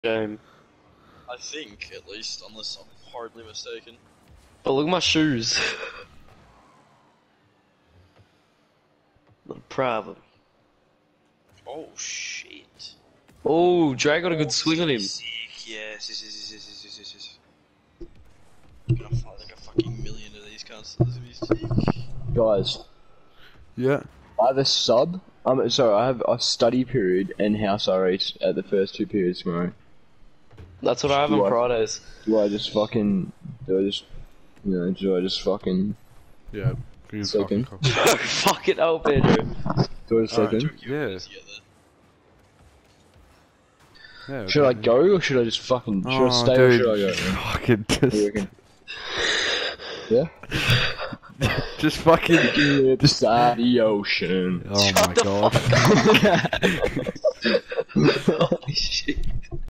game. I think, at least, unless I'm horribly mistaken. But look at my shoes. Not a problem. Oh shit. Oh, Drake got a good swing on him. Sick. Yes. I'm gonna find like a fucking million of these cunts. This is gonna be sick. Guys, Yeah. I have a sub. Sorry, I have a study period and house RH at the first 2 periods tomorrow. That's what I have on What? Fridays. Do I just fucking Yeah. Give me a Second. fucking cock. Fuck it up, Pedro. do I just Alright, second? Yeah. Together. Yeah. Should I okay. go or should I just fucking should I Oh, stay dude, or should I go? fucking What do you reckon? Yeah? just fucking. Beside the ocean. Oh my god. Holy shit.